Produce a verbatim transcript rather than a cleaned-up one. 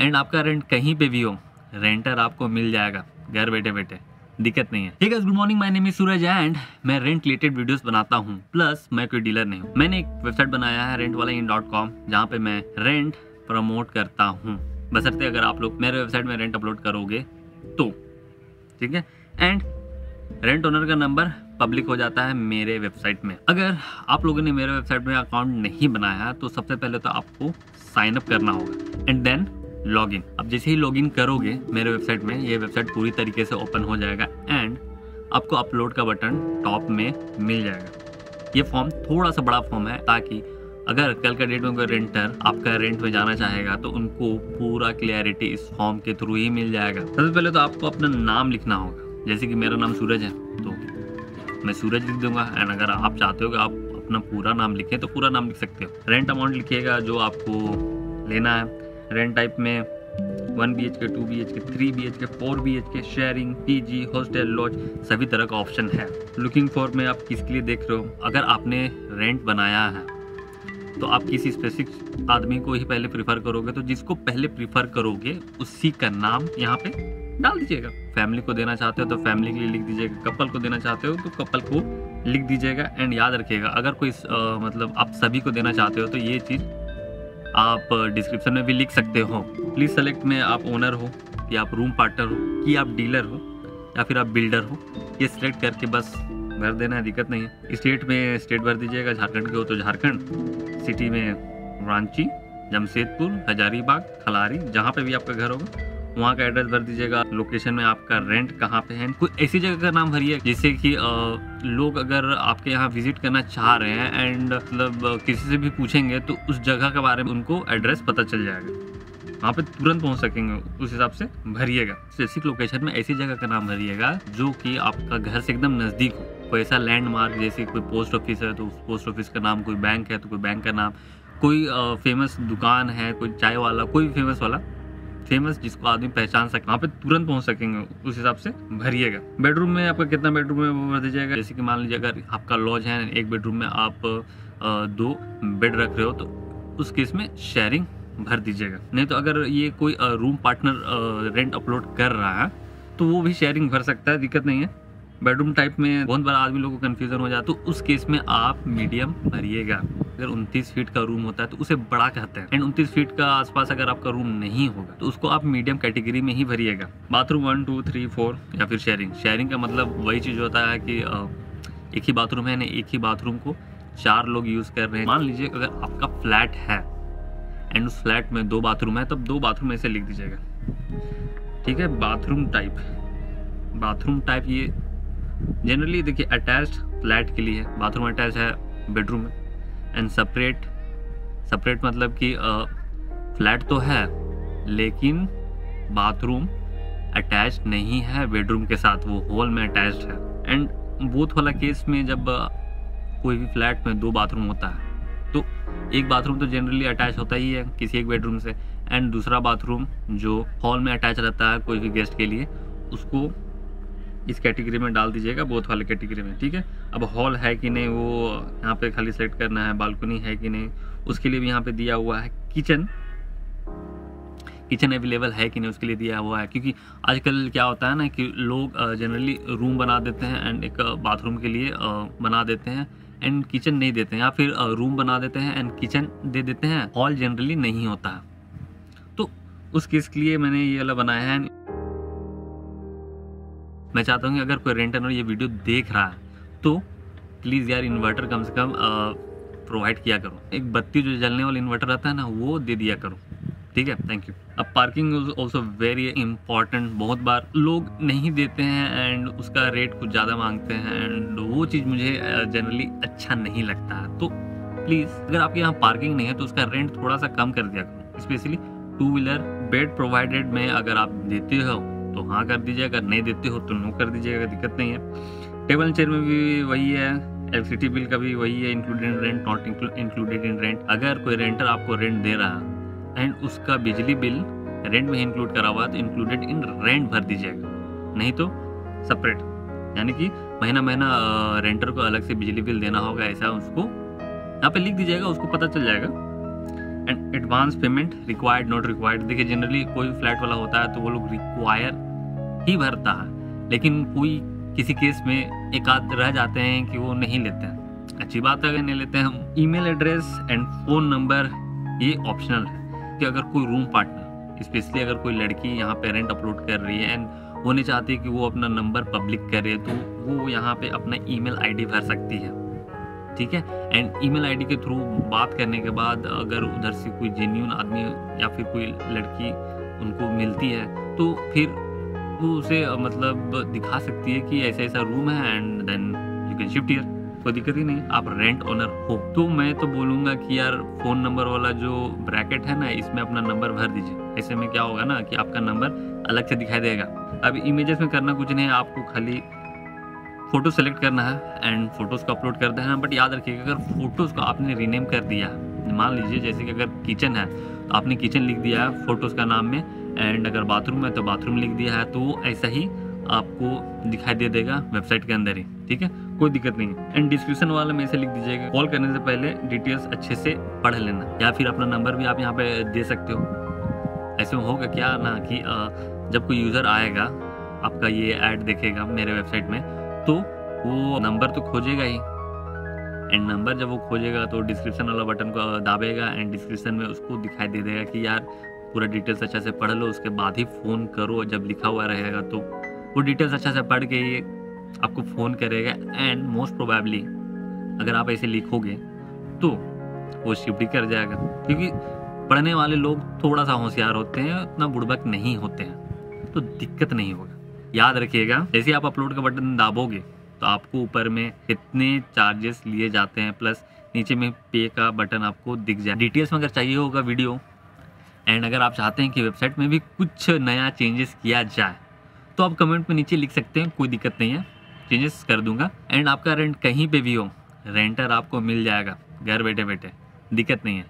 And आपका rent कहीं पे भी हो, रेंटर आपको मिल जाएगा घर बैठे बैठे, दिक्कत नहीं है। ठीक है, good morning, my name is Suraj and मैं रेंट रिलेटेड वीडियोस बनाता हूँ, प्लस मैं कोई डीलर नहीं हूँ। मैंने एक वेबसाइट बनाया है रेंट वाला इन डॉट कॉम, जहाँ पे मैं रेंट प्रमोट करता हूँ, बशर्ते अगर आप लोग मेरे वेबसाइट में रेंट अपलोड करोगे तो। ठीक है, एंड रेंट ओनर का नंबर पब्लिक हो जाता है मेरे वेबसाइट में। अगर आप लोगों ने मेरे वेबसाइट में अकाउंट नहीं बनाया है तो सबसे पहले तो आपको साइन अप करना होगा एंड देन लॉगिन। अब जैसे ही लॉगिन करोगे मेरे वेबसाइट में, ये वेबसाइट पूरी तरीके से ओपन हो जाएगा एंड आपको अपलोड का बटन टॉप में मिल जाएगा। ये फॉर्म थोड़ा सा बड़ा फॉर्म है, ताकि अगर कल का डेट में कोई रेंटर आपका रेंट में जाना चाहेगा तो उनको पूरा क्लियरिटी इस फॉर्म के थ्रू ही मिल जाएगा। सबसे पहले तो आपको अपना नाम लिखना होगा, जैसे कि मेरा नाम सूरज है तो मैं सूरज लिख दूंगा, एंड अगर आप चाहते हो कि आप अपना पूरा नाम लिखें तो पूरा नाम लिख सकते हो। रेंट अमाउंट लिखिएगा जो आपको लेना है। रेंट टाइप में one B H K, two B H K, three B H K, four B H K, sharing, PG, hostel, lodge, सभी तरह का ऑप्शन है। लुकिंग फॉर में आप किसके लिए देख रहे हो, अगर आपने रेंट बनाया है तो आप किसी स्पेसिफिक आदमी को ही पहले प्रीफर करोगे, तो जिसको पहले प्रीफर करोगे उसी का नाम यहाँ पे डाल दीजिएगा। फैमिली को देना चाहते हो तो फैमिली के लिए लिख दीजिएगा, कपल को देना चाहते हो तो कपल को लिख दीजिएगा। एंड याद रखिएगा, अगर कोई आ, मतलब आप सभी को देना चाहते हो तो ये चीज़ आप डिस्क्रिप्शन में भी लिख सकते हो। प्लीज़ सेलेक्ट में आप ओनर हो कि आप रूम पार्टनर हो कि आप डीलर हो या फिर आप बिल्डर हो, ये सिलेक्ट करके बस भर देना है, दिक्कत नहीं है। स्टेट में स्टेट भर दीजिएगा, झारखंड के हो तो झारखंड, सिटी में रांची, जमशेदपुर, हजारीबाग, खलारी, जहाँ पे भी आपका घर होगा वहाँ का एड्रेस भर दीजिएगा। लोकेशन में आपका रेंट कहाँ पे है, कोई ऐसी जगह का नाम भरिए जिससे कि लोग अगर आपके यहाँ विजिट करना चाह रहे हैं एंड मतलब किसी से भी पूछेंगे तो उस जगह के बारे में उनको एड्रेस पता चल जाएगा, वहाँ पे तुरंत पहुँच सकेंगे, उस हिसाब से भरिएगा। स्पेसिफिक लोकेशन में ऐसी जगह का नाम भरिएगा जो कि आपका घर से एकदम नज़दीक हो। कोई ऐसा लैंडमार्क, जैसे कोई पोस्ट ऑफिस है तो उस पोस्ट ऑफिस का नाम, कोई बैंक है तो कोई बैंक का नाम, कोई फेमस दुकान है, कोई चाय वाला, कोई भी फेमस वाला, फेमस जिसको आदमी पहचान सके, वहाँ पे तुरंत पहुँच सकेंगे, उस हिसाब से भरिएगा। बेडरूम में आपका कितना बेडरूम है वो भर दीजिएगा। जैसे कि मान लीजिए अगर आपका लॉज है, एक बेडरूम में आप दो बेड रख रहे हो तो उस केस में शेयरिंग भर दीजिएगा। नहीं तो अगर ये कोई रूम पार्टनर रेंट अपलोड कर रहा है तो वो भी शेयरिंग भर सकता है, दिक्कत नहीं है। बेडरूम टाइप में बहुत बड़ा आदमी लोगों को कन्फ्यूजन हो जाए तो उस केस में आप मीडियम भरिएगा। अगर उनतीस फीट का रूम होता है तो उसे बड़ा कहते हैं, एंड उनतीस फीट का आसपास अगर आपका रूम नहीं होगा तो उसको आप मीडियम कैटेगरी में ही भरिएगा। Bathroom one two three four या फिर शेयरिंग। शेयरिंग का मतलब वही चीज़ होता है कि एक ही बाथरूम है ना, एक ही बाथरूम को चार लोग यूज़ कर रहे हैं। मान लीजिए अगर आपका फ्लैट है एंड उस फ्लैट में दो बाथरूम है, तब दो बाथरूम ऐसे लिख दीजिएगा। ठीक है, बाथरूम टाइप, बाथरूम टाइप ये जनरली देखिए अटैच्ड फ्लैट के लिए है, बाथरूम अटैच है बेडरूम में। एंड सेपरेट, सेपरेट मतलब कि फ्लैट तो है लेकिन बाथरूम अटैच नहीं है बेडरूम के साथ, वो हॉल में अटैच्ड है। एंड बोथ वाला केस में जब कोई भी फ्लैट में दो बाथरूम होता है तो एक बाथरूम तो जनरली अटैच होता ही है किसी एक बेडरूम से, एंड दूसरा बाथरूम जो हॉल में अटैच रहता है कोई भी गेस्ट के लिए, उसको इस कैटेगरी में डाल दीजिएगा, बोथ वाले कैटेगरी में। ठीक है, अब हॉल है कि नहीं वो यहाँ पे खाली सेलेक्ट करना है, बालकनी है कि नहीं उसके लिए भी यहाँ पे दिया हुआ है, किचन किचन अवेलेबल है कि नहीं उसके लिए दिया हुआ है। क्योंकि आजकल क्या होता है ना कि लोग जनरली रूम बना देते हैं एंड एक बाथरूम के लिए बना देते हैं एंड किचन नहीं देते हैं, या फिर रूम बना देते हैं एंड किचन दे देते हैं, हॉल जनरली नहीं होता है। तो उस केस के लिए मैंने ये वाला बनाया है। मैं चाहता हूँ कि अगर कोई रेंटर ये वीडियो देख रहा है तो प्लीज़ यार इन्वर्टर कम से कम प्रोवाइड किया करो, एक बत्ती जो जलने वाला इन्वर्टर रहता है ना वो दे दिया करो। ठीक है, थैंक यू। अब parking is also very important, बहुत बार लोग नहीं देते हैं एंड उसका रेट कुछ ज़्यादा मांगते हैं एंड वो चीज़ मुझे जनरली अच्छा नहीं लगता है। तो प्लीज़ अगर आपके यहाँ पार्किंग नहीं है तो उसका रेंट थोड़ा सा कम कर दिया करो। Specially two wheeler bed provided में अगर आप देते हो तो हाँ कर दीजिए, अगर नहीं देते हो तो नो कर दीजिएगा, दिक्कत नहीं है। टेबल चेयर में भी वही है, इलेक्ट्रिसिटी बिल का भी वही है, included in rent, not included in rent. अगर कोई रेंटर आपको रेंट दे रहा है एंड उसका बिजली बिल रेंट में इंक्लूड करा हुआ है तो इंक्लूडेड इन रेंट भर दीजिएगा, नहीं तो सेपरेट, यानी कि महीना महीना रेंटर को अलग से बिजली बिल देना होगा, ऐसा उसको यहाँ पे लिख दीजिएगा, उसको पता चल जाएगा। And advance payment required not required. देखिए जनरली कोई फ्लैट वाला होता है तो वो लोग रिक्वायर ही भरता है, लेकिन कोई किसी केस में एक आध रह जाते हैं कि वो नहीं लेते हैं। अच्छी बात है अगर नहीं लेते हैं। हम email address and phone number ये ऑप्शनल है कि अगर कोई रूम पार्टनर, स्पेशली अगर कोई लड़की यहाँ पे रेंट अपलोड कर रही है एंड वो नहीं चाहती कि वो अपना नंबर पब्लिक करे, तो वो यहाँ पे अपना ईमेल आईडी भर सकती है, ठीक है। एंड ईमेल आईडी के थ्रू बात करने के बाद अगर उधर से कोई जेन्युइन आदमी या फिर कोई लड़की उनको मिलती है तो फिर वो उसे मतलब दिखा सकती है कि ऐसा ऐसा रूम है and then you can shift here. कोई दिक्कत ही नहीं, आप रेंट ओनर हो। तो मैं तो बोलूँगा कि यार फ़ोन नंबर वाला जो ब्रैकेट है ना, इसमें अपना नंबर भर दीजिए। ऐसे में क्या होगा ना कि आपका नंबर अलग से दिखाई देगा। अब इमेजेस में करना कुछ नहीं है, आपको खाली फ़ोटो सेलेक्ट करना है एंड फोटोज़ को अपलोड कर देना। बट याद रखिएगा अगर फ़ोटोज़ को आपने रीनेम कर दिया, मान लीजिए जैसे कि अगर किचन है तो आपने किचन लिख दिया है फ़ोटोज़ का नाम में, एंड अगर बाथरूम है तो बाथरूम लिख दिया है, तो ऐसा ही आपको दिखाई दे देगा वेबसाइट के अंदर ही, ठीक है। कोई दिक्कत नहीं है। एंड डिस्क्रिप्शन वाले में ऐसे लिख दीजिएगा कॉल करने से पहले डिटेल्स अच्छे से पढ़ लेना, या फिर अपना नंबर भी आप यहाँ पे दे सकते हो। ऐसे में होगा क्या ना कि जब कोई यूज़र आएगा आपका ये ऐड देखेगा मेरे वेबसाइट में, तो वो नंबर तो खोजेगा ही, एंड नंबर जब वो खोजेगा तो डिस्क्रिप्शन वाला बटन को दाबेगा एंड डिस्क्रिप्शन में उसको दिखाई दे देगा कि यार पूरा डिटेल्स अच्छा से पढ़ लो, उसके बाद ही फ़ोन करो। जब लिखा हुआ रहेगा तो वो डिटेल्स अच्छा से पढ़ के ये आपको फ़ोन करेगा। एंड मोस्ट प्रोबेबली अगर आप ऐसे लिखोगे तो वो शिफ्ट ही कर जाएगा, क्योंकि पढ़ने वाले लोग थोड़ा सा होशियार होते हैं, उतना बुड़बक नहीं होते हैं, तो दिक्कत नहीं होगा। याद रखिएगा जैसे आप अपलोड का बटन दाबोगे तो आपको ऊपर में कितने चार्जेस लिए जाते हैं, प्लस नीचे में पे का बटन आपको दिख जाए। डिटेल्स में अगर चाहिए होगा वीडियो, एंड अगर आप चाहते हैं कि वेबसाइट में भी कुछ नया चेंजेस किया जाए तो आप कमेंट में नीचे लिख सकते हैं, कोई दिक्कत नहीं है, चेंजेस कर दूंगा। एंड आपका रेंट कहीं पे भी हो, रेंटर आपको मिल जाएगा घर बैठे बैठे, दिक्कत नहीं है।